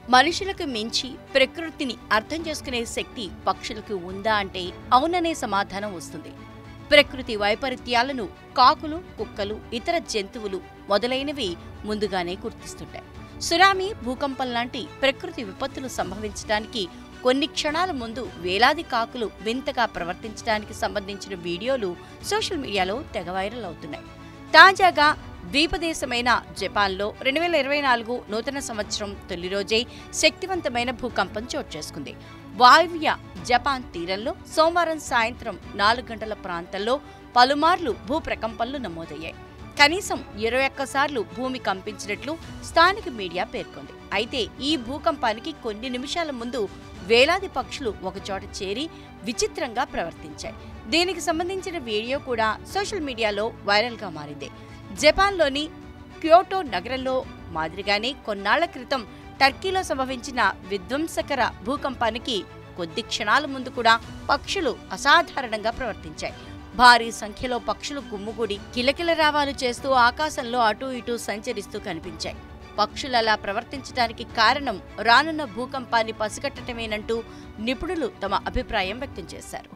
మనుషులకు మించి ప్రకృతిని అర్థం చేసుకునే శక్తి పక్షులకు ఉందా అంటే అవుననే సమాధానం వస్తుంది. ప్రకృతి వైపరీత్యాలను కాకులు, కుక్కలు, ఇతర జంతువులు మొదలైనవి ముందుగానే గుర్తిస్తుంటాయి. సునామీ, భూకంపం లాంటి ప్రకృతి విపత్తులు సంభవించడానికి కొన్ని క్షణాల ముందు వేలాది కాకులు వింతగా ప్రవర్తించడానికి సంబంధించిన వీడియోలు సోషల్ మీడియాలో తెగ వైరల్ అవుతున్నాయి. తాజాగా ద్వీపదేశమైన జపాన్లో 2024 నూతన సంవత్సరం తొలి రోజే శక్తివంతమైన భూకంపం చోటు చేసుకుంది. వాయువ్య జపాన్ తీరంలో సోమవారం సాయంత్రం 4 గంటల ప్రాంతంలో పలుమార్లు భూప్రకంపనలు నమోదయ్యాయి. కనీసం 21 సార్లు భూమి కంపించినట్లు స్థానిక మీడియా పేర్కొంది. అయితే ఈ భూకంపానికి కొన్ని నిమిషాల ముందు వేలాది పక్షులు ఒకచోట చేరి విచిత్రంగా ప్రవర్తించాయి. దీనికి సంబంధించిన వీడియో కూడా సోషల్ మీడియాలో వైరల్గా మారింది. జపాన్లోని క్యోటో నగరంలో మాదిరిగానే కొన్నాళ్ల క్రితం టర్కీలో సంభవించిన విధ్వంసకర భూకంపానికి కొద్ది క్షణాల ముందు కూడా పక్షులు అసాధారణంగా ప్రవర్తించాయి. భారీ సంఖ్యలో పక్షులు గుమ్ముగూడి కిలకిలరావాలు చేస్తూ ఆకాశంలో అటూ ఇటూ సంచరిస్తూ కనిపించాయి. పక్షులలా ప్రవర్తించడానికి కారణం రానున్న భూకంపాన్ని పసిగట్టటమేనంటూ నిపుణులు తమ అభిప్రాయం వ్యక్తం చేశారు.